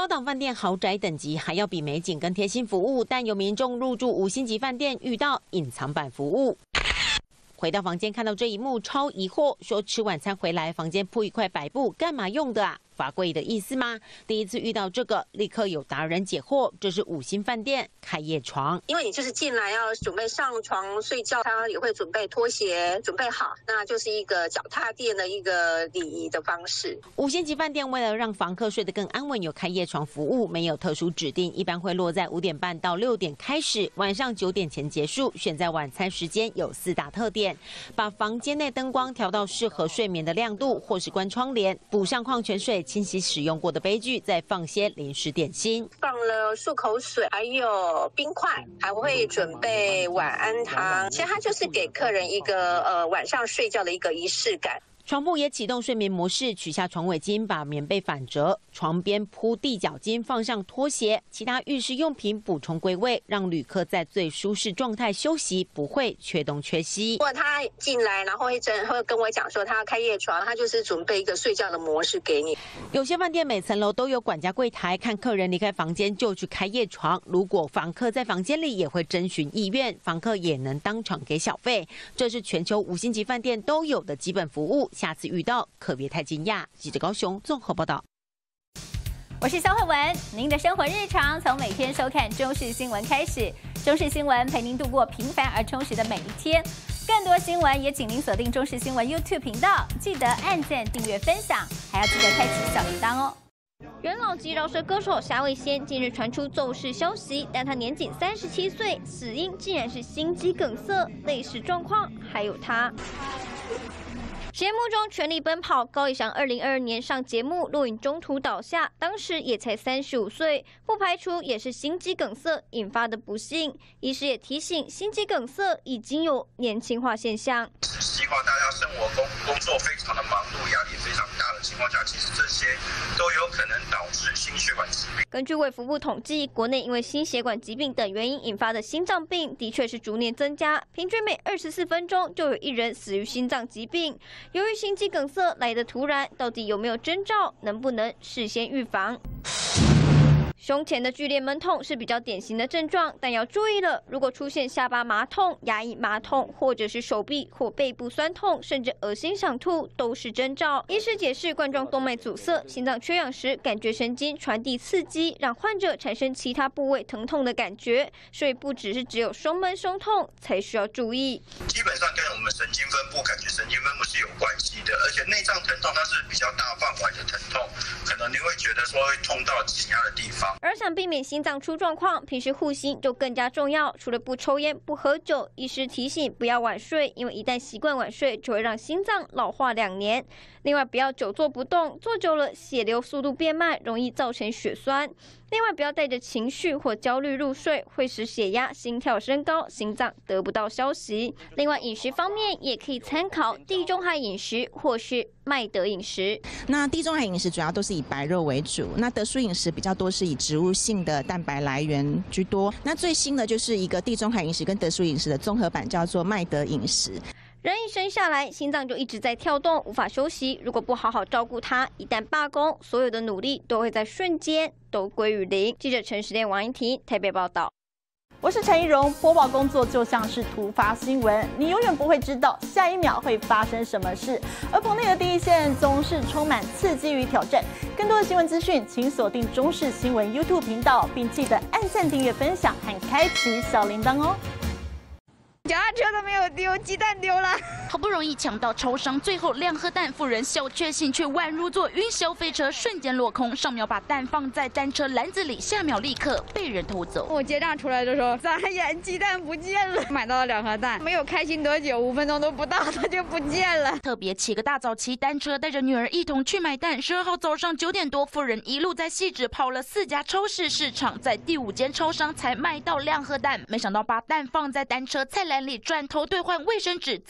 高档饭店豪宅等级还要比美景跟贴心服务，但有民众入住5星级饭店遇到隐藏版服务。回到房间看到这一幕，超疑惑，说吃晚餐回来，房间铺一块白布，干嘛用的啊？罚跪的意思吗？第一次遇到这个，立刻有达人解惑，这是5星饭店开业床。 因为你就是进来要准备上床睡觉，他也会准备拖鞋，准备好，那就是一个脚踏垫的一个礼仪的方式。 5星级饭店为了让房客睡得更安稳，有开业床服务，没有特殊指定，一般会落在5点半到6点开始，晚上9点前结束。选在晚餐时间有4大特点：把房间内灯光调到适合睡眠的亮度，或是关窗帘，补上矿泉水。清洗使用过的杯具，再放些零食点心， 放了漱口水，还有冰块，还会准备晚安汤。其实它就是给客人一个晚上睡觉的一个仪式感。 床铺也启动睡眠模式，取下床尾巾，把棉被反折，床边铺地脚巾，放上拖鞋，其他浴室用品补充归位，让旅客在最舒适状态休息，不会缺东缺西。 如果他进来，然后会跟我讲说他要开夜床，他就是准备一个睡觉的模式给你。 有些饭店每层楼都有管家柜台，看客人离开房间就去开夜床。如果房客在房间里，也会征询意愿，房客也能当场给小费。这是全球5星级饭店都有的基本服务。下次遇到可别太惊讶。记者高雄综合报道。 我是肖慧文，您的生活日常从每天收看中视新闻开始，中视新闻陪您度过平凡而充实的每一天。更多新闻也请您锁定中视新闻 YouTube 频道，记得按赞、订阅、分享，还要记得开启小铃铛哦。元老级饶舌歌手夏卫先近日传出骤逝消息，但他年仅37岁，死因竟然是心肌梗塞，类似状况还有他。节目中全力奔跑，高以翔2022年上节目录影中途倒下，当时也才35岁，不排除也是心肌梗塞引发的不幸。医师也提醒，心肌梗塞已经有年轻化现象。 希望大家生活工作非常的忙碌，压力非常大的情况下，其实这些都有可能导致心血管疾病。 根据卫福部统计，国内因为心血管疾病等原因引发的心脏病的确是逐年增加，平均每24分钟就有1人死于心脏疾病。由于心肌梗塞来得突然，到底有没有征兆？能不能事先预防？胸前的剧烈闷痛是比较典型的症状，但要注意了，如果出现下巴麻痛、牙龈麻痛，或者是手臂或背部酸痛，甚至恶心想吐，都是征兆。医师解释，冠状动脉阻塞、心脏缺氧时，感觉神经传递刺激，让患者产生其他部位疼痛的感觉，所以不只有胸闷、胸痛才需要注意。 基本上跟我们神经分布、感觉神经分布是有关系的，而且内脏疼痛它是比较大范围的疼痛，可能你会觉得说会痛到其他的地方。 而想避免心脏出状况，平时护心就更加重要。除了不抽烟、不喝酒，医师提醒不要晚睡，因为一旦习惯晚睡，就会让心脏老化2年。另外，不要久坐不动，坐久了血流速度变慢，容易造成血栓。另外，不要带着情绪或焦虑入睡，会使血压、心跳升高，心脏得不到休息。另外，饮食方面也可以参考地中海饮食或是麦德饮食。 那地中海饮食主要都是以白肉为主，那德叔饮食比较多是以植物性的蛋白来源居多。那最新的就是一个地中海饮食跟德叔饮食的综合版，叫做麦德饮食。 人一生下来，心脏就一直在跳动，无法休息。如果不好好照顾它，一旦罢工，所有的努力都会在瞬间都归于零。记者陈时炼、王英婷台北报道。 我是陈怡蓉，播报工作就像是突发新闻，你永远不会知道下一秒会发生什么事。而棚内的第一线总是充满刺激与挑战。更多的新闻资讯，请锁定中视新闻 YouTube 频道，并记得按赞、订阅、分享和开启小铃铛哦。 脚踏车都没有丢，鸡蛋丢了。 好不容易抢到超商，最后2颗蛋，富人小确幸却宛如坐云霄飞车，瞬间落空。上秒把蛋放在单车篮子里，下秒立刻被人偷走。 我结账出来的时候，眨眼鸡蛋不见了。买到了2盒蛋，没有开心多久，5分钟都不到，它就不见了。 特别起个大早骑单车，带着女儿一同去买蛋。12号早上9点多，富人一路在汐止跑了4家超市市场，在第5间超商才买到2盒蛋。没想到把蛋放在单车菜篮里，转头兑换卫生纸，再出来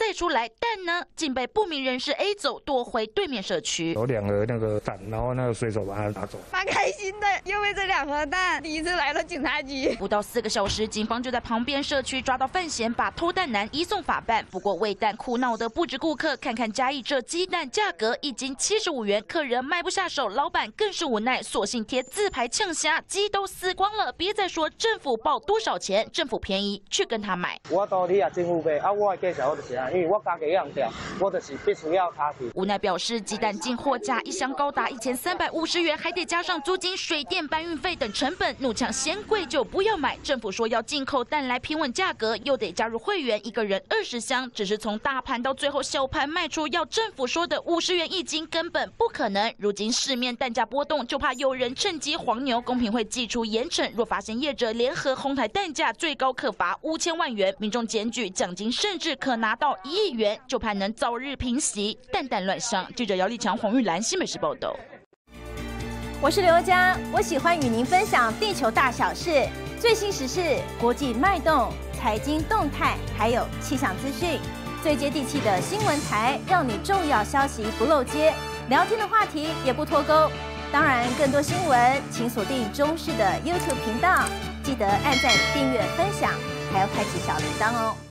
但呢，竟被不明人士 A 走夺回对面社区。 有2盒那个蛋，然后那个水手把它拿走。 蛮开心的，因为这2盒蛋第一次来了警察局。 不到4个小时，警方就在旁边社区抓到犯嫌，把偷蛋男移送法办。不过为蛋苦恼的不止顾客，看看嘉义这鸡蛋价格一斤75元，客人卖不下手，老板更是无奈，索性贴自拍呛虾，鸡都死光了，别再说政府报多少钱，政府便宜，去跟他买。 我到你政府买，我的价钱我就是因为我家己养掉，我就是必须要他去。 无奈表示，鸡蛋进货价一箱高达1350元，还得加上租金、水电、搬运费等成本，怒呛嫌贵就不要买。政府说要进口蛋来平稳价格，又得加入会员，一个人20箱，只是从大盘到最后小盘卖出，要政府说的50元1斤根本不可能。如今市面蛋价波动，就怕有人趁机黄牛。公平会祭出严惩，若发现业者联合哄抬蛋价，最高可罚5000万元，民众检举奖金甚至可拿到1亿元，就盼能早日平息蛋蛋乱象。记者姚立强、黄玉兰新北市报道。 我是刘佳，我喜欢与您分享地球大小事、最新时事、国际脉动、财经动态，还有气象资讯，最接地气的新闻台，让你重要消息不漏接，聊天的话题也不脱钩。当然，更多新闻请锁定中视的 YouTube 频道，记得按赞、订阅、分享，还要开启小铃铛哦。